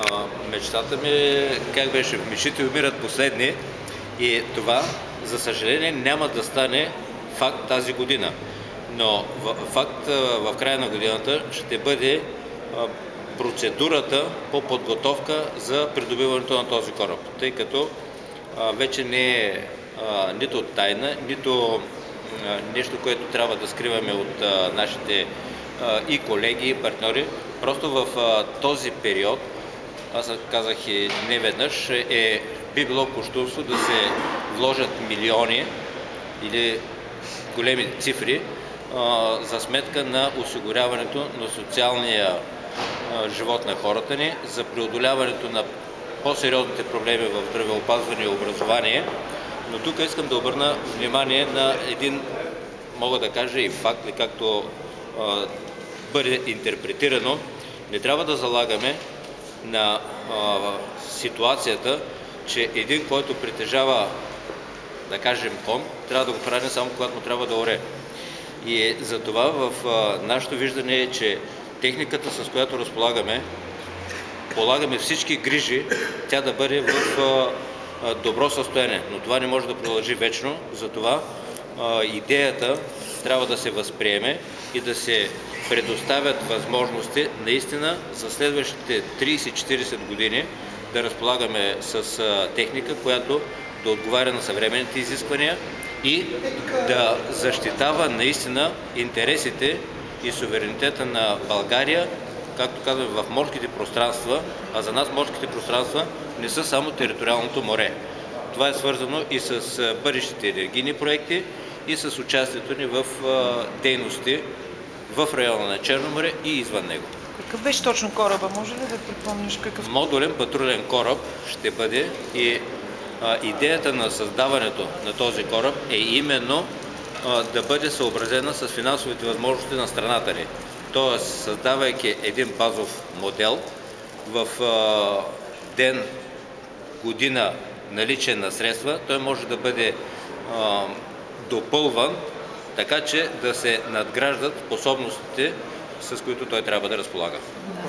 Мечтата ми, как беше, мечтите умират последни и това, за съжаление, няма да стане факт тази година. Но факт в края на годината ще бъде процедурата по подготовка за придобиването на този кораб, тъй като вече не е нито тайна, нито нещо, което трябва да скриваме от нашите и колеги, и партньори. Просто в този период, аз казах и не веднъж, би било кощунство да се вложат милиони или големи цифри за сметка на осигуряването на социалния живот на хората ни, за преодоляването на по-сериозните проблеми в здравеопазване и образование. Но тук искам да обърна внимание на един, мога да кажа и факт, както бъде интерпретирано. Не трябва да залагаме на ситуацията, че един, който притежава, да кажем, кон, трябва да го прави само когато му трябва да оре. И за това в нашето виждане е, че техниката, с която полагаме всички грижи, тя да бъде в добро състояние. Но това не може да продължи вечно, затова идеята трябва да се възприеме и да се предоставят възможности наистина за следващите 30-40 години да разполагаме с техника, която да отговаря на съвременните изисквания и да защитава наистина интересите и суверенитета на България, както казваме, в морските пространства, а за нас морските пространства не са само териториалното море. Това е свързано и с бъдещите енергийни проекти и с участието ни в дейности в района на Черно море и извън него. Какъв беше точно кораба? Може ли да припомниш какъв? Модулен патрулен кораб ще бъде и идеята на създаването на този кораб е именно да бъде съобразена с финансовите възможности на страната ни. Тоест, създавайки един базов модел в ден, година наличие на средства, той може да бъде допълван, така че да се надграждат способностите, с които той трябва да разполага.